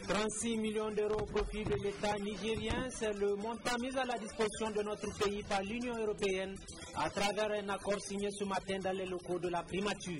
36 millions d'euros au profit de l'État nigérien, c'est le montant mis à la disposition de notre pays par l'Union européenne à travers un accord signé ce matin dans les locaux de la primature.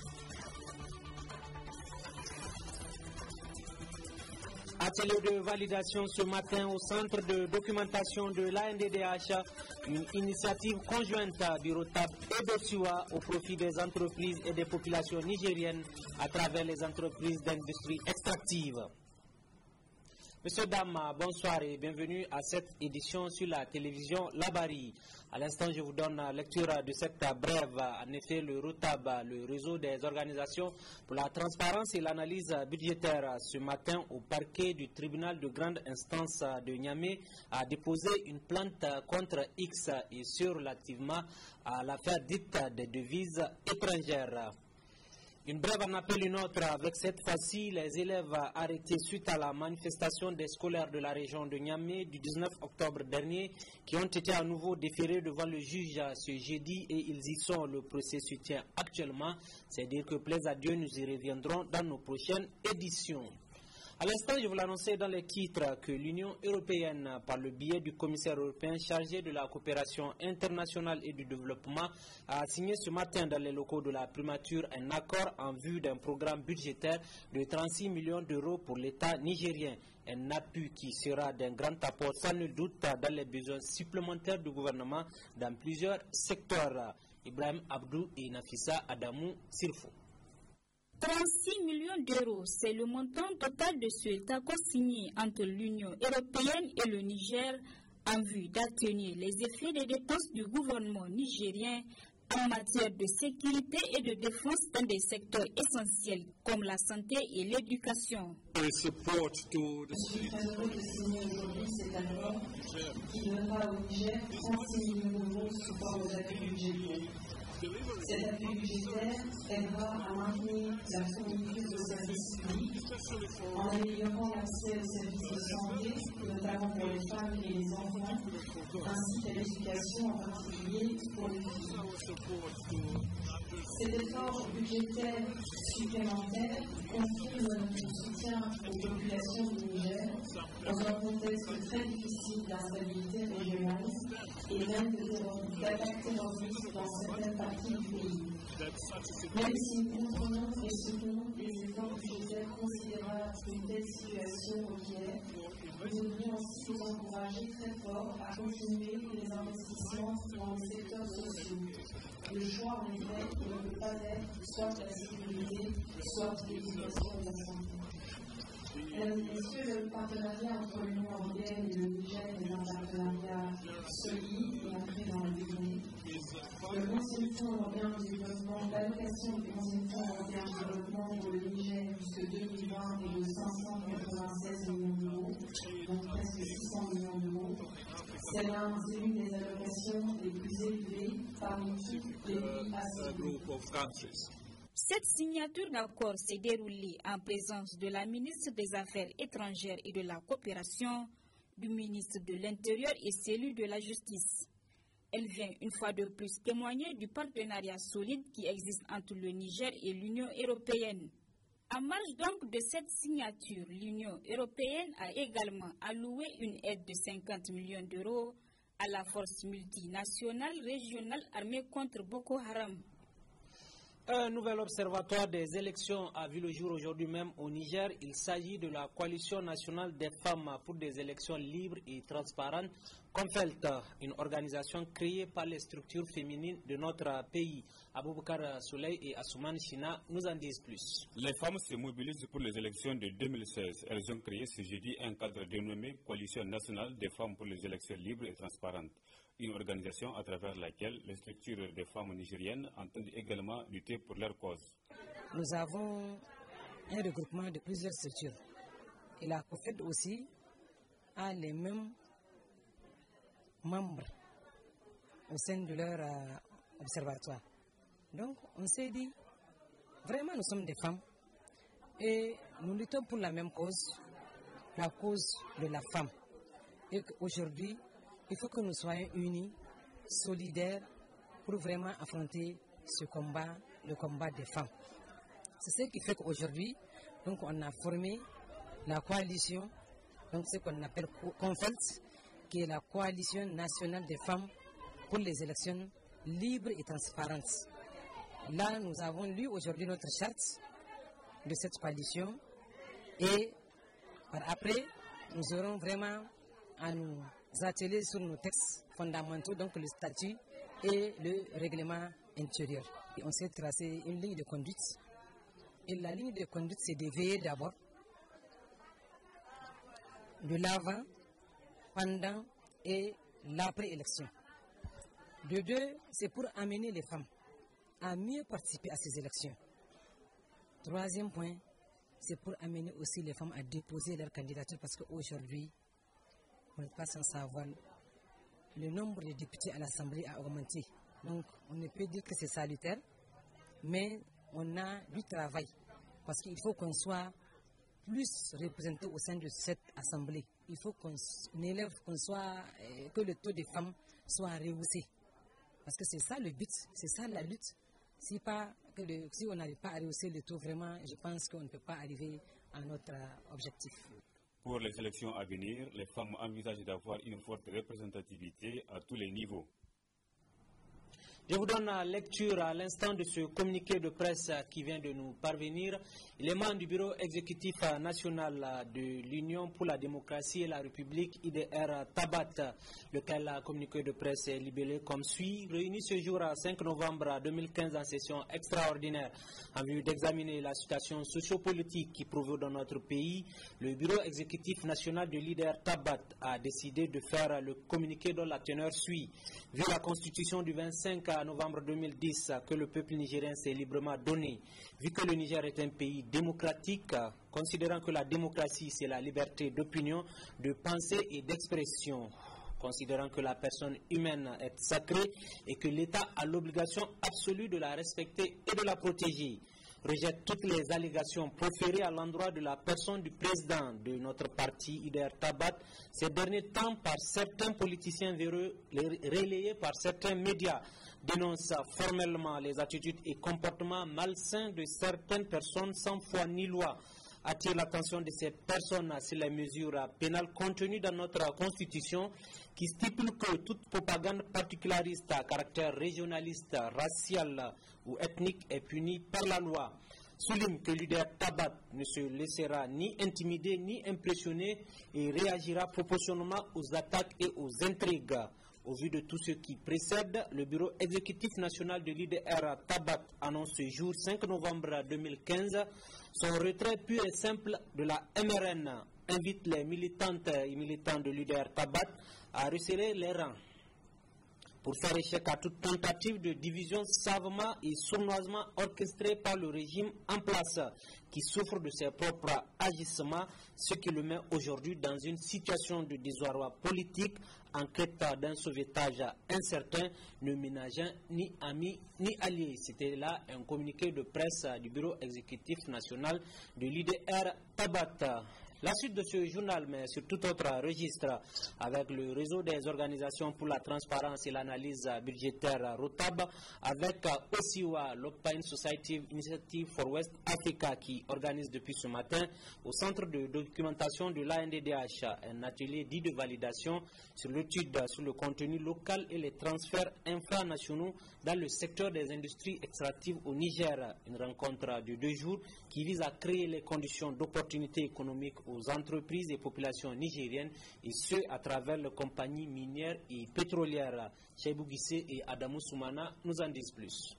Atelier de validation ce matin au centre de documentation de l'ANDDH, une initiative conjointe d'Urotab et de SUA au profit des entreprises et des populations nigériennes à travers les entreprises d'industrie extractive. Monsieur, dames, bonsoir et bienvenue à cette édition sur la télévision Labari. À l'instant, je vous donne lecture de cette brève. En effet, le ROTAB, le réseau des organisations pour la transparence et l'analyse budgétaire, ce matin au parquet du tribunal de grande instance de Niamey, a déposé une plainte contre X et sur relativement à l'affaire dite des devises étrangères. Une brève en appelle une autre avec cette fois-ci les élèves arrêtés suite à la manifestation des scolaires de la région de Niamey du 19 octobre dernier qui ont été à nouveau déférés devant le juge ce jeudi et ils y sont. Le procès se tient actuellement. C'est dire que plaise à Dieu, nous y reviendrons dans nos prochaines éditions. À l'instant, je vous l'annonçais dans les titres que l'Union européenne, par le biais du commissaire européen chargé de la coopération internationale et du développement, a signé ce matin dans les locaux de la primature un accord en vue d'un programme budgétaire de 36 millions d'euros pour l'État nigérien. Un appui qui sera d'un grand apport sans nul doute dans les besoins supplémentaires du gouvernement dans plusieurs secteurs. Ibrahim Abdou et Nafissa Adamou Sirfo. 36 millions d'euros, c'est le montant total de cet accord signé entre l'Union européenne et le Niger en vue d'atténuer les effets des dépenses du gouvernement nigérien en matière de sécurité et de défense dans des secteurs essentiels comme la santé et l'éducation. Je suis très heureux de signer aujourd'hui cet accord qui donnera au Niger 36 millions d'euros de support aux appuis budgétaires. Cet appui budgétaire aidera à maintenir la fourniture de services publics en améliorant l'accès aux services de santé, notamment pour les femmes et les enfants, ainsi qu'à l'éducation en particulier pour les filles. Cet effort budgétaire supplémentaire confirme notre soutien aux populations du Niger dans un contexte très difficile d'instabilité régionale et même d'attaques terroristes dans certaines parties du pays. Même si nous comprenons et soutenons les efforts budgétaires considérables qu'une telle situation requiert, nous devrions aussi nous encourager très fort à continuer les investissements dans les secteurs sociaux. Le choix, en effet, ne peut pas être soit la sécurité, soit l'éducation et la santé. Est-ce que le partenariat entre l'Union européenne et le Niger est un partenariat solide et ancré dans la durée? Le 11e Fonds européen de développement, l'allocation du 11e Fonds européen de développement pour le Niger jusqu'en 2020 est de 596 millions d'euros, donc presque 600 millions d'euros. C'est l'une des allocations les plus élevées parmi tous les pays ACP. Cette signature d'accord s'est déroulée en présence de la ministre des Affaires étrangères et de la coopération, du ministre de l'Intérieur et celui de la Justice. Elle vient une fois de plus témoigner du partenariat solide qui existe entre le Niger et l'Union européenne. En marge donc de cette signature, l'Union européenne a également alloué une aide de 50 millions d'euros à la force multinationale régionale armée contre Boko Haram. Un nouvel observatoire des élections a vu le jour aujourd'hui même au Niger. Il s'agit de la Coalition nationale des femmes pour des élections libres et transparentes, CONFELT, une organisation créée par les structures féminines de notre pays. Aboubakar Souley et Assouman China nous en disent plus. Les femmes se mobilisent pour les élections de 2016. Elles ont créé ce jeudi un cadre dénommé Coalition nationale des femmes pour les élections libres et transparentes. Une organisation à travers laquelle les structures des femmes nigériennes entendent également lutter pour leur cause. Nous avons un regroupement de plusieurs structures. Et la COFED aussi a les mêmes membres au sein de leur observatoire. Donc on s'est dit, vraiment nous sommes des femmes et nous luttons pour la même cause, la cause de la femme. Et qu'aujourd'hui, il faut que nous soyons unis, solidaires, pour vraiment affronter ce combat, le combat des femmes. C'est ce qui fait qu'aujourd'hui, donc on a formé la coalition, donc ce qu'on appelle CONFELT, qui est la coalition nationale des femmes pour les élections libres et transparentes. Là, nous avons lu aujourd'hui notre charte de cette coalition et par après, nous aurons vraiment à nous atteler sur nos textes fondamentaux, donc le statut et le règlement intérieur. Et on s'est tracé une ligne de conduite. Et la ligne de conduite, c'est de veiller d'abord de l'avant, pendant et l'après-élection. De deux, c'est pour amener les femmes à mieux participer à ces élections. Troisième point, c'est pour amener aussi les femmes à déposer leur candidature parce qu'aujourd'hui, on n'est pas sans savoir, le nombre de députés à l'Assemblée a augmenté. Donc, on ne peut dire que c'est salutaire, mais on a du travail parce qu'il faut qu'on soit plus représenté au sein de cette Assemblée. Il faut qu'on élève, que le taux de femmes soit rehaussé. Parce que c'est ça le but, c'est ça la lutte. Si on n'arrive pas à rehausser le taux, vraiment, je pense qu'on ne peut pas arriver à notre objectif. Pour les élections à venir, les femmes envisagent d'avoir une forte représentativité à tous les niveaux. Je vous donne lecture à l'instant de ce communiqué de presse qui vient de nous parvenir. Il est membre du bureau exécutif national de l'Union pour la démocratie et la République, IDR Tabat, lequel communiqué de presse est libellé comme suit. Réuni ce jour à 5 novembre 2015 en session extraordinaire en vue d'examiner la situation sociopolitique qui prévaut dans notre pays, le bureau exécutif national de l'IDR Tabat a décidé de faire le communiqué dont la teneur suit. Vu la constitution du 25 novembre 2010 que le peuple nigérien s'est librement donné, vu que le Niger est un pays démocratique, considérant que la démocratie c'est la liberté d'opinion, de pensée et d'expression, considérant que la personne humaine est sacrée et que l'État a l'obligation absolue de la respecter et de la protéger, rejette toutes les allégations proférées à l'endroit de la personne du président de notre parti, IDR Tabat, ces derniers temps par certains politiciens véreux, relayés par certains médias, dénonce formellement les attitudes et comportements malsains de certaines personnes sans foi ni loi, attire l'attention de ces personnes sur les mesures pénales contenues dans notre Constitution qui stipule que toute propagande particulariste à caractère régionaliste, racial ou ethnique est punie par la loi. Souligne que l'IDR Tabat ne se laissera ni intimider ni impressionner et réagira proportionnellement aux attaques et aux intrigues. Au vu de tout ce qui précède, le bureau exécutif national de l'IDR Tabat annonce ce jour 5 novembre 2015 son retrait pur et simple de la MRN. Invite les militantes et militants de l'IDR Tabat à resserrer les rangs pour faire échec à toute tentative de division savamment et sournoisement orchestrée par le régime en place, qui souffre de ses propres agissements, ce qui le met aujourd'hui dans une situation de désarroi politique en quête d'un sauvetage incertain, ne ménageant ni amis ni alliés. C'était là un communiqué de presse du bureau exécutif national de l'IDR Tabat. La suite de ce journal, mais sur tout autre registre, avec le réseau des organisations pour la transparence et l'analyse budgétaire ROTAB, avec OSIWA, l'Occupying Society Initiative for West Africa, qui organise depuis ce matin au centre de documentation de l'ANDDH un atelier dit de validation sur l'étude sur le contenu local et les transferts infranationaux dans le secteur des industries extractives au Niger. Une rencontre de 2 jours qui vise à créer les conditions d'opportunités économiques aux entreprises et populations nigériennes, et ce à travers les compagnies minières et pétrolières. Cheibou Guissé et Adamou Soumana nous en disent plus.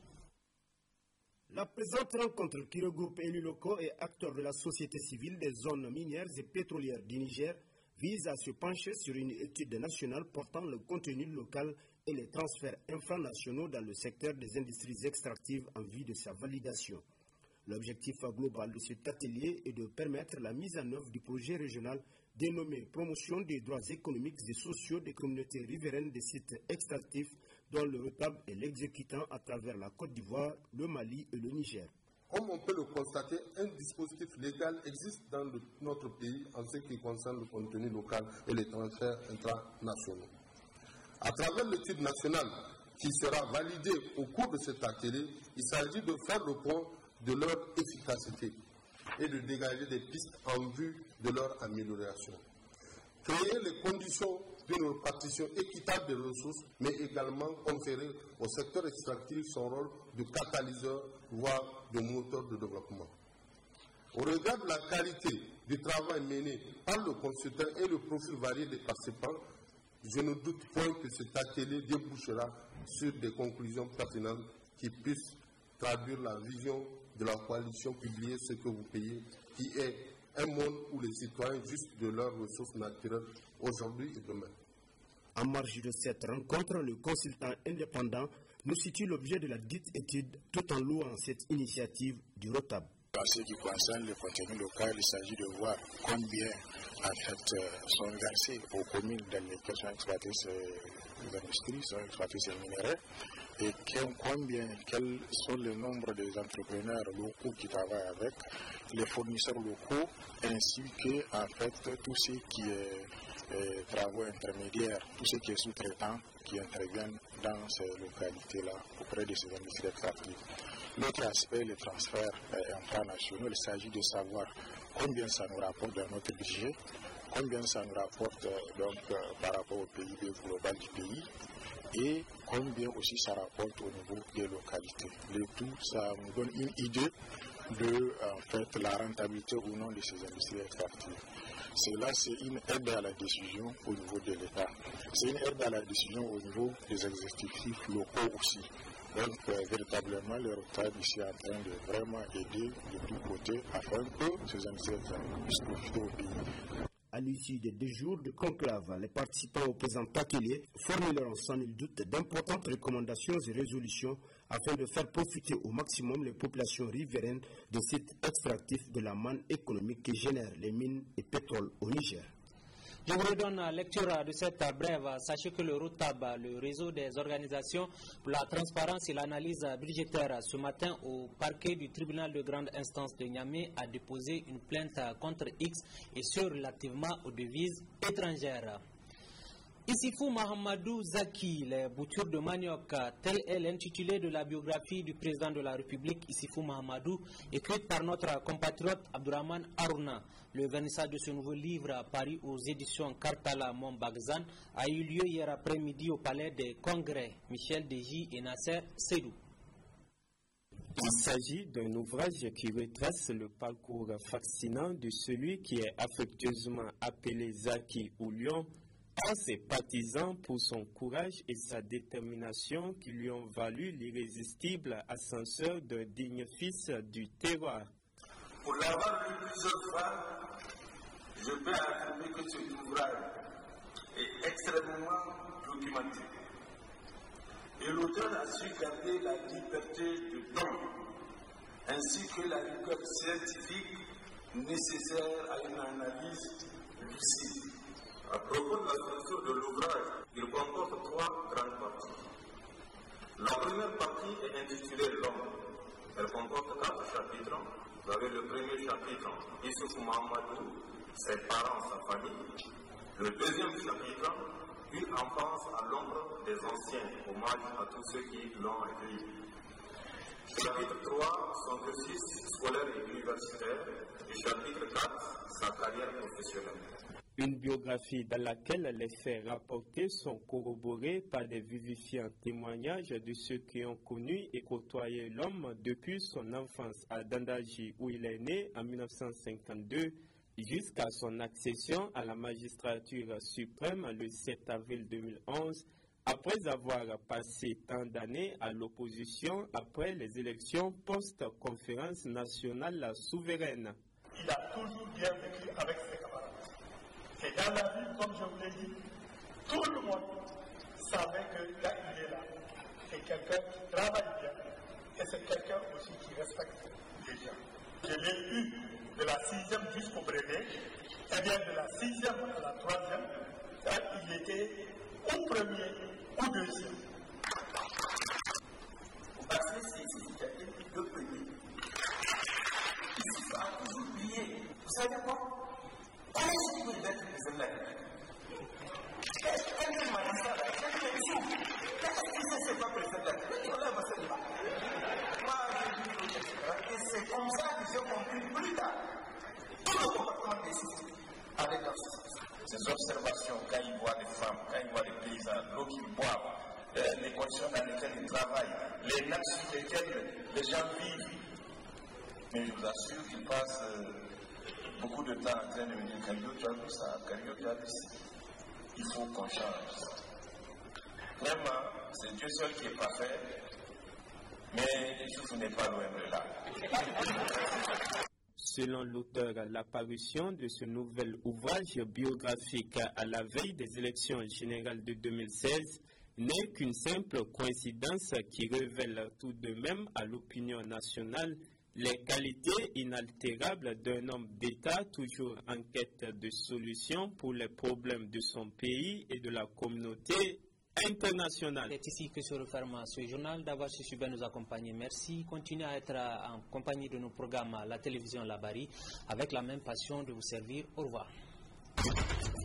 La présente rencontre qui regroupe élus locaux et acteurs de la société civile des zones minières et pétrolières du Niger vise à se pencher sur une étude nationale portant le contenu local et les transferts infranationaux dans le secteur des industries extractives en vue de sa validation. L'objectif global de cet atelier est de permettre la mise en œuvre du projet régional dénommé Promotion des droits économiques et sociaux des communautés riveraines des sites extractifs dont le ROTAB est l'exécutant à travers la Côte d'Ivoire, le Mali et le Niger. Comme on peut le constater, un dispositif légal existe dans notre pays en ce qui concerne le contenu local et les transferts internationaux. À travers l'étude nationale qui sera validée au cours de cet atelier, il s'agit de faire le point de leur efficacité. et de dégager des pistes en vue de leur amélioration. Créer les conditions d'une répartition équitable des ressources, mais également conférer au secteur extractif son rôle de catalyseur, voire de moteur de développement. Au regard de la qualité du travail mené par le consultant et le profil varié des participants, je ne doute point que cet atelier débouchera sur des conclusions pertinentes qui puissent traduire la vision de la coalition publiée Ce que vous payez, qui est un monde où les citoyens jouissent de leurs ressources naturelles aujourd'hui et demain. En marge de cette rencontre, le consultant indépendant nous situe l'objet de la dite étude tout en louant cette initiative du ROTAB. En ce qui concerne le contenu local, il s'agit de voir combien sont versés aux communes dans lesquelles sont exploitées ces industries, sont exploités ces minerais, et quels sont le nombre des entrepreneurs locaux qui travaillent avec, les fournisseurs locaux, ainsi que tout ce qui est travaux intermédiaires, tout ce qui est sous-traitant qui interviennent dans ces localités-là auprès de ces industries extractives. L'autre aspect, les transferts infranationaux, il s'agit de savoir combien ça nous rapporte dans notre budget, combien ça nous rapporte par rapport au PIB global du pays et combien aussi ça rapporte au niveau des localités. Le tout, ça nous donne une idée de la rentabilité ou non de ces industries extractives. Cela, c'est une aide à la décision au niveau de l'État. C'est une aide à la décision au niveau des exécutifs locaux aussi. Donc, véritablement, le ROTAB ici est en train de vraiment aider de tous côtés afin que ces industries puissent profiter au pays. À l'issue des 2 jours de conclave, les participants au présent atelier formuleront sans nul doute d'importantes recommandations et résolutions afin de faire profiter au maximum les populations riveraines de sites extractifs de la manne économique qui génère les mines et pétrole au Niger. Je vous redonne lecture de cette brève. Sachez que le ROTAB, le réseau des organisations pour la transparence et l'analyse budgétaire, ce matin au parquet du tribunal de grande instance de Niamey a déposé une plainte contre X et ce relativement aux devises étrangères. Issifou Mahamadou Zaki, les boutures de manioc, tel est l'intitulé de la biographie du président de la République, Issifou Mahamadou, écrite par notre compatriote Abdourahmane Harouna. Le vernissage de ce nouveau livre, paru aux éditions Kartala Mombagzan, a eu lieu hier après-midi au Palais des Congrès. Michel Deji et Nasser Sedou. Il s'agit d'un ouvrage qui retrace le parcours fascinant de celui qui est affectueusement appelé Zaki ou Lion, par ses partisans pour son courage et sa détermination qui lui ont valu l'irrésistible ascenseur d'un digne fils du terroir. Pour l'avoir lu plusieurs fois, je peux affirmer que cet ouvrage est extrêmement documenté. Et l'auteur a su garder la liberté de ton, ainsi que la rigueur scientifique nécessaire à une analyse lucide. À propos de la structure de l'ouvrage, il comporte 3 grandes parties. La première partie est intitulée L'homme. Elle comporte 4 chapitres. Vous avez le premier chapitre, Issoufou Mahamadou, ses parents, sa famille. Le deuxième chapitre, une enfance à l'ombre des anciens, hommage à tous ceux qui l'ont accueilli. Chapitre 3, son cursus scolaire et universitaire. Et chapitre 4, sa carrière professionnelle. Une biographie dans laquelle les faits rapportés sont corroborés par des vivifiants témoignages de ceux qui ont connu et côtoyé l'homme depuis son enfance à Dandaji où il est né en 1952 jusqu'à son accession à la magistrature suprême le 7 avril 2011 après avoir passé tant d'années à l'opposition après les élections post-conférence nationale souveraine. Il a toujours bien vécu avec ses camarades. Et dans la vie, comme je vous l'ai dit, tout le monde savait que là, il est là. C'est quelqu'un qui travaille bien. Et c'est quelqu'un aussi qui respecte les gens. Je l'ai eu de la 6e jusqu'au brevet. Et bien de la 6e à la 3e, il était au premier ou deuxième. Parce que c'est le premier. Il a toujours oublié. Vous savez quoi? Qu'est-ce que vous êtes président de la République? Qu'est-ce que c'est pas président de la République? Moi, je dis que c'est comme ça que j'ai compris plus tard. ces observations, quand ils voient les femmes, quand ils voient les paysans, l'eau qu'ils boivent, les conditions dans lesquelles ils travaillent, les nappes sur lesquelles les gens vivent. Mais je vous assure qu'ils passent beaucoup de temps en train de me dire Cario, tu as vu ça, Cario, tu as vu ça. Il faut qu'on change ça. Vraiment, c'est Dieu seul qui est parfait, mais Youssouf n'est pas loin de là. Selon l'auteur, l'apparition de ce nouvel ouvrage biographique à la veille des élections générales de 2016 n'est qu'une simple coïncidence qui révèle tout de même à l'opinion nationale les qualités inaltérables d'un homme d'État toujours en quête de solutions pour les problèmes de son pays et de la communauté internationale. C'est ici que se referme ce journal. D'avoir suivi nous accompagner. Merci. Continuez à être en compagnie de nos programmes à la télévision Labari avec la même passion de vous servir. Au revoir.